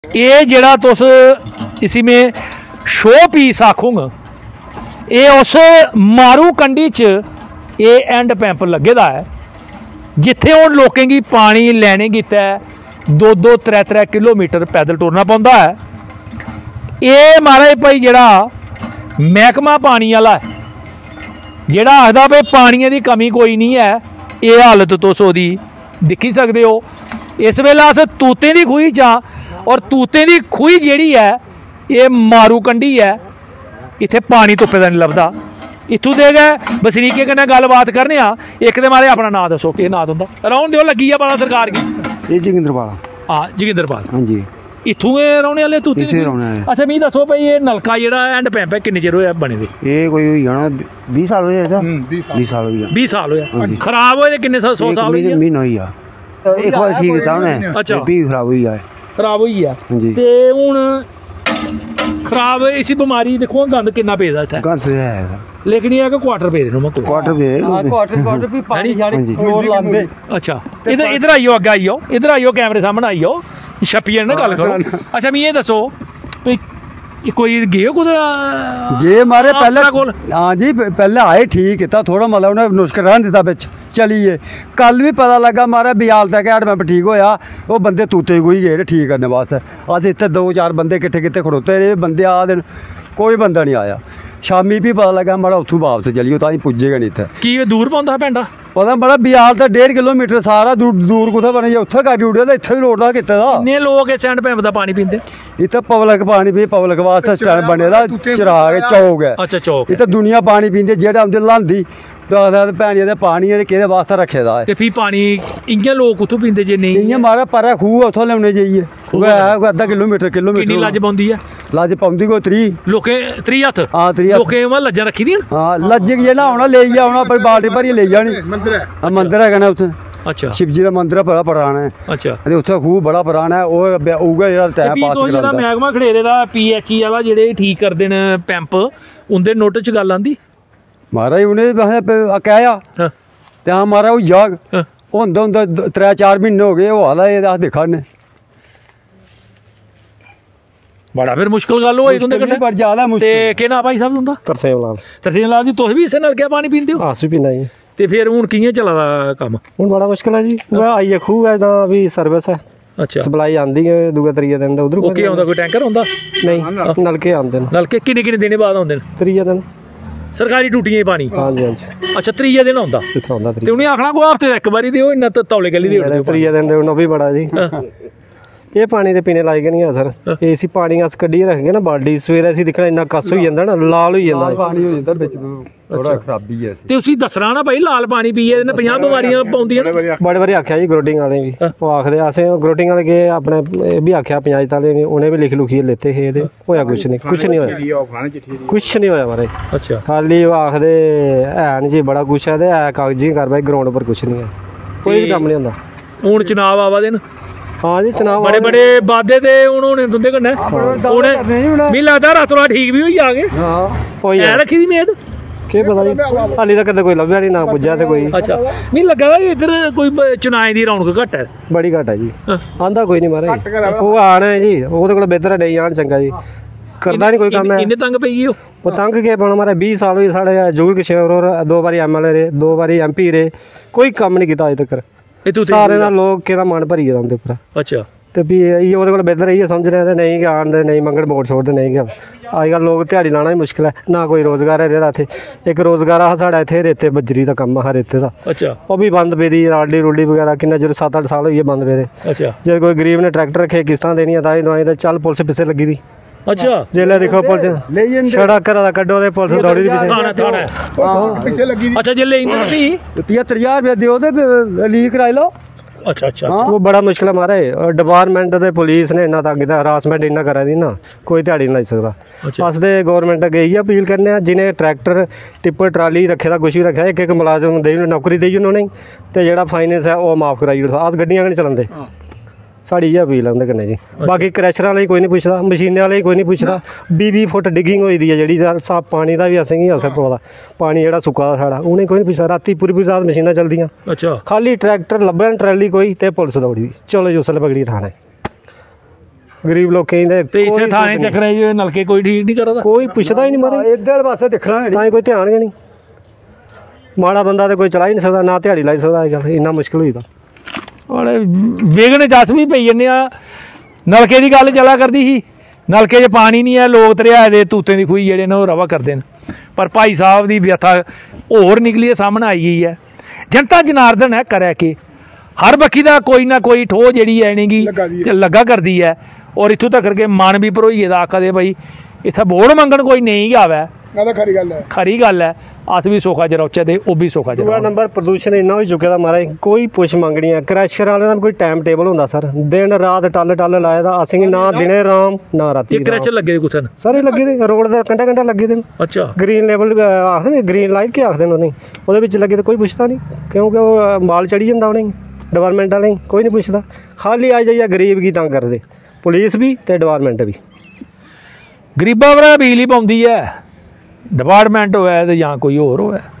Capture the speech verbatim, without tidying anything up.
ये जड़ा तुस इसी में शो पीस आखोगे ये उस मारू कंडी च ये एंड पैंप लगे दा है जिथे हुण लोकें गी पानी लैने गित्तै दो दो त्रै त्रै किलोमीटर पैदल टुरना पौंदा है। ये महाराज भाई जड़ा महकमा पानी वाला है जड़ा आखदा भाई पानी की कमी कोई नहीं है, ये हालत तुस ओहदी दिक्खी सकदे हो। इस वेले अस तूतें दी खूही चा और तूतें दी खूही जिहड़ी है ये मारू कंडी है, इत्थे पानी धुप्पे दा नहीं लभदा। इत्थों दे गए बसनीके कन्नै गलबात करने आ। एक ते मारे अपना नाम दसो कि नाम तुंदा रौहन दिओ लगी आ पता सरकार की ये जोगिंदरपाल। हाँ जोगिंदरपाल हाँ जी इत्थों के रौहने वाले तूती इत्थे रौहने वाले। अच्छा मिगी दसो भाई ये नलका जेहड़ा एंड पैंप है किन्ने चिर होया बने दे? ये कोई होई जाना बीस साल होया था। बीस साल होई गया। बीस साल होया खराब होए किन्ने साल सौ साल होई महीना होई गया। एक बार ठीक कीता उन्हें अच्छा भी खराब होई गया खराब होई गया जी। ते हुण खराब इसी बीमारी देखो गंद किन्ना पेदा इत्थे गंद है लेकिन ये है कि क्वार्टर पे देनो मैं क्वार्टर पे क्वार्टर क्वार्टर भी पानी झाड़ी फ्लोर लांदे। अच्छा इधर इधर आइयो अग्गे आइयो इधर आइयो कैमरे सामने आइयो छप्पिए ना गल करो। अच्छा मैं ये दसो भाई कोई गए कुदै गे मारे पहले हाँ जी पहले आए ठीक किया थोड़ा मतलब उन्हें नुस्खा रहन दिता बिच चलिए। कल भी पता लगा मारा बियाल तक हैड पंप ठीक होया वो बंदे तूते कोई गए ठीक करने वास्ते। अस इतने दो चार बंदे किट्ठे किट्ठे खड़ोते रहे बंदे आ दिन कोई बंदा नहीं आया। शामी भी पता लगा माड़ा उतों वापस चलिए तां पुज्जेगा नहीं इत्थे की दूर पौंदा पिंड पता बड़ा बियाल तो डेढ़ किलोमीटर सारा दूर दूर कुत्थे बने उत्थे करी उड़ेआ ते इत्थे भी लोड़दा कीते दा। किन्ने लोग इस एंड पैंप दा पानी पींदे? इत्थे पब्लिक पानी पी पब्लिक वास्ते स्टैंड बने दा चिराग चौक है। अच्छा चौक इत्थे दुनिया पानी पींदे जेह्ड़ा औंदे लांदी दस भैनिया दे पानी किहदे वास्ते रखे दा है ते फ्ही पानी इ'यां लोग कुत्थों पींदे जे नेईं इ'यां मारा परा खूह उत्थों लेने जाइए है अद्धा किलोमीटर किलोमीटर किन्नी लज्ज पौंदी है? लज्ज पौंदी कोई त्रीह् लोकें त्रीह् हत्थ हाँ त्रीह् लोकें उ'आं लज्जां रक्खी दियां हाँ लज्ज जेह्ड़ा औना लेइयै औना भाई बाल्टी भरियै लेई जानी मंदर है उत्थे। अच्छा शिवजी का मंदिर बड़ा पुराना है। अच्छा ते उत्थे खूह बड़ा पुराना है वो उ'ऐ जेह्ड़ा टाइम पास करांदा। जेह्ड़ा मैह्कमा खडेरे दा पीएचई वाला जेह्ड़े ठीक करदे न पैंप उंदे नोट च गल्ल आंदी महाराज उ'नें कहया ते हाँ महाराज होई जाग होंदा होंदा त्रै चार म्हीने हो गए होआ दा एह् अस दिक्खा ने बड़ा फिर मुश्किल गल होई तुंदे कन्नै पर ज्यादा मुश्किल। ते केह् नाम भाई साहब तुंदा? तरसेम लाल। तरसेम लाल जी तुस भी इस्सै नलके पानी पींदे हो? अस भी पींदा जी। ते फिर हुण कि'यां चला दा कम्म? हुण बड़ा मुश्किल है जी वो आइए खूह है दा भी सर्विस है। अच्छा सप्लाई आंदी है दूए त्रीए दिन दा उधर ओके आंदा कोई टैंकर आंदा नहीं नलके आंदे न नलके किन्ने किन्ने दिन बाद आंदे न? त्रीए दिन सरकारी टूटियां पानी हाँ जी हाँ जी। अच्छा त्रीए दिन आंदा कित्थों आंदा ते उ'नें आखना कोई हफ्ते इक बारी दिओ इन्ना तौले गली दिओ त्रीए दिन देना भी बड़ा जी। ये पानी ते पीने लायक नहीं है सर ये इसी पानी अस कड्ढियै रखगे ना बाल्टी सवेरे असीं दिक्खना इन्ना कस होई जंदा ना लाल होई जंदा पानी हो जंदा बिच थोड़ा खराबी है ते उसी दसना ना भाई लाल पानी पीए ने पचास बीमारियां पौंदियां बड़े बारी आख्या जी ग्रोटिंग वाले भी वो आखदे असें ग्रोटिंग वाले गए अपने भी आख्या पंचायत वाले भी उन्हें भी लिख लुखियै लेते हे ते होया कुछ नहीं कुछ नहीं होया कुछ नहीं होया मारे। अच्छा खाली वो आखदे है नहीं जी बड़ा कुछ है ते है कागजी कार्रवाई ग्राउंड पर कुछ नहीं है कोई भी कम्म नहीं होंदा। हुण चुनाव आवा दे न हाँ जी चुनाव बड़े बड़े वादे ते हुण होने तुंदे कन्नै मिगी लगदा रातों रात ठीक भी होई जागे है रखी दी मेद केह् पता जी हाली तक कोई लभ्या नहीं ना पुज्जा ते कोई। अच्छा मिगी लग्गा दा इधर कोई चुनाएं दी रौनक घट है बड़ी घट है जी आंदा कोई नहीं महाराज वो आना है जी ओहदे कोल बेहतर नहीं आन चंगा जी करदा नहीं कोई कम्म है। इन्ने तंग पई गए वो तंग के पाना महाराज बीस साल होई साढ़े जुगल किशोर होर दो बारी एमएलए रहे दो बारी एमपी रहे कोई कम्म नहीं कीता अज तक सारे दा लोग केह्दा मन भरी गेदा उंदे उप्पर। अच्छा ते भी इ'यै ओह्दे कोल बेहतर इ'यै समझ रहे नहीं कि आन दे नहीं मंगण वोट छोड़ दे नहीं कि अजकल लोग ध्याड़ी लाना ही मुश्किल है ना कोई रोजगार है रेह्दा इत्थे इक रोजगार हा साढ़ा इत्थे रेते बजरी दा कम्म हा रेते दा। अच्छा ओह् भी बंद पेदी राडी रूडी वगैरह किन्ना चिर सत्त अट्ठ साल होई गे बंद पेदे। अच्छा जे कोई गरीब ने ट्रैक्टर रखे किस्तां देनियां तां दवाई ते चल पुलिस पिच्छे लगी दी। अच्छा जेल्लै दिक्खो पुलिस छड़ा घरा दा कड्ढो ते पुलिस दौड़ी दी पिच्छे लगी दी। अच्छा जेल्लै इन्ना भी पचहत्तर ज्हार रपेआ देओ ते लीक कराई लो। अच्छा अच्छा वो बड़ा मुश्किल है महाराज डिपार्टमेंट ते पुलिस ने इन्ना तंग कीता हरासमेंट इन्ना करा दी ना कोई ध्याड़ी नहीं लाई सकदा। अस ते गौरमेंट अग्गे इ'यै अपील करने जिन्हें ट्रैक्टर टिप्पर ट्राली रखे दा कुछ भी रखे इक इक मुलाजम देई नौकरी देई उ'नें ते जेह्ड़ा फाइनेंस है ओह् माफ कराई ओड़ो अस गड्डियां गै नहीं चलांदे साड़ी इ'यै अपील है उं'दे कन्नै जी। बाकी क्रैशर आह्ले कोई नहीं पुछदा मशीनें आह्ले कोई नहीं पुछदा बीह् बीह् फुट डिगिंग होई दी है जेह्ड़ी साफ पानी दा बी असेंगी असर पवा दा पानी जेह्ड़ा सुक्का दा साढ़ा उ'नें कोई नहीं पुछदा रातीं पूरी पूरी रात मशीनां चलदियां। अच्छा खाली ट्रैक्टर लब्भन ट्रैली कोई ते पुलिस दौड़ी दी चलो जी उसलै पकड़ी थाने गरीब लोकें दे इसे थाने चक्कर नलके कोई ठीक नहीं करदा, कोई पुछदा ही नहीं मारे इधर पासे दिखना तां कोई ध्यान गै नहीं। माड़ा बंदा तो कोई चला ही नहीं सकदा, ना ध्याड़ी लाई सकदा अजकल, इन्ना मुश्किल होई दा। बड़े विघन जस भी पई जन्ने आ। नलके दी गल चला करदी ही, नलके च पानी नहीं है, लोग दरिया दे तूतें दी खूही जेह्ड़े न ओह् रवा करदे न, पर भाई साहब दी व्यथा होर निकलिए सामने आई गई है। जनता जनार्दन है करे कि हर बक्खी दा कोई ना कोई ठोह जेह्ड़ी है इनेंगी लग्गा करदी है, और इत्थों तक के मन भी भरोई गेदा आखा दे भाई इत्थै वोट मंगण कोई नहीं गै आवै। खरी गल है, खरी गल है, अस भी सौखा च रौह्चै ते ओह् बी सौखा च रौह्न। दूआ नंबर प्रदूषण इन्ना होई चुके दा महाराज, कोई पुछ मंग नहीं है। क्रैशर वाले दा कोई टाइम टेबल होंदा सर, दिन रात टल टल लाए दा असेंगी, ना दिने राम ना राती। क्रैशर लगे दे कुत्थै न? सर एह् लगे दे रोड दे कंढे कंढे लगे दे न। अच्छा, ग्रीन लेवल आखदे ने, ग्रीन लाइट के आखदे न उ'नेंगी, ओह्दे बिच लगे दे, कोई पुछदा नहीं क्योंकि ओह् माल चढ़ी जंदा उ'नेंगी। डिपार्टमेंट वालें कोई नहीं पुछदा, खाली आई जाइयै गरीब गी तंग करदे, पुलिस भी ते डिपार्टमेंट भी। गरीबां पर बिजली पौंदी है, डिपार्टमेंट होऐ ते जां कोई होर होऐ।